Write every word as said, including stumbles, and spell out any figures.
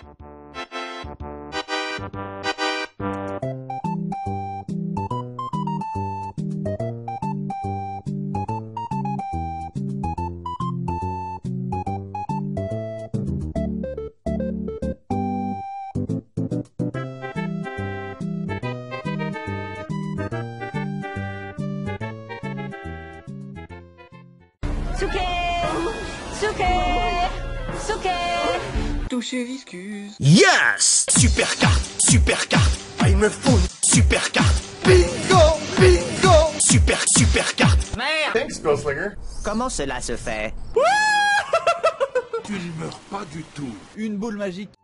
Souquet, Souquet, Souquet. Toucher viscuse. Yes! Super carte, super carte. Ah, il me faut une super carte. Bingo! Bingo! Super, super carte. Merde! Thanks, Ghostlinger. Comment cela se fait? Tu ne meurs pas du tout. Une boule magique.